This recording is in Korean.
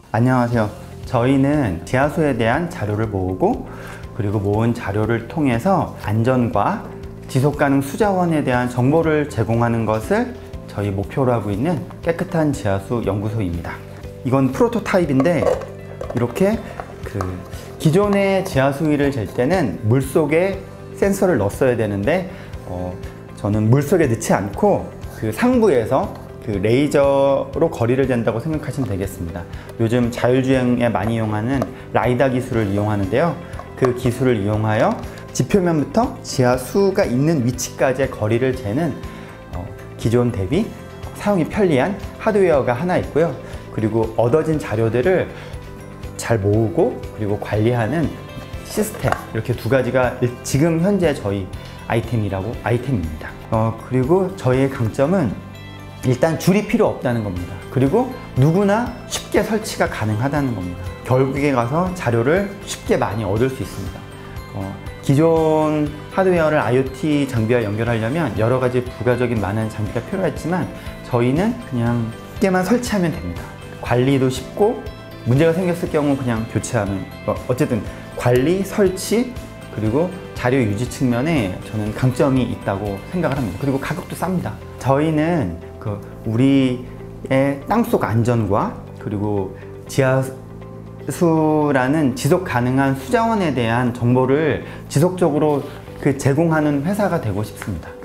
안녕하세요. 저희는 지하수에 대한 자료를 모으고 그리고 모은 자료를 통해서 안전과 지속가능 수자원에 대한 정보를 제공하는 것을 저희 목표로 하고 있는 깨끗한 지하수 연구소입니다. 이건 프로토타입인데 이렇게 기존의 지하수위를 잴 때는 물속에 센서를 넣었어야 되는데 저는 물속에 넣지 않고 상부에서 레이저로 거리를 잰다고 생각하시면 되겠습니다. 요즘 자율주행에 많이 이용하는 라이다 기술을 이용하는데요. 그 기술을 이용하여 지표면부터 지하수가 있는 위치까지의 거리를 재는 기존 대비 사용이 편리한 하드웨어가 하나 있고요. 그리고 얻어진 자료들을 잘 모으고 그리고 관리하는 시스템, 이렇게 두 가지가 지금 현재 저희 아이템입니다. 그리고 저희의 강점은 일단 줄이 필요 없다는 겁니다. 그리고 누구나 쉽게 설치가 가능하다는 겁니다. 결국에 가서 자료를 쉽게 많이 얻을 수 있습니다. 기존 하드웨어를 IoT 장비와 연결하려면 여러 가지 부가적인 많은 장비가 필요했지만 저희는 그냥 쉽게만 설치하면 됩니다. 관리도 쉽고 문제가 생겼을 경우 그냥 교체하면, 어쨌든 관리, 설치, 그리고 자료 유지 측면에 저는 강점이 있다고 생각을 합니다. 그리고 가격도 쌉니다. 저희는 우리의 땅속 안전과 그리고 지하수라는 지속 가능한 수자원에 대한 정보를 지속적으로 제공하는 회사가 되고 싶습니다.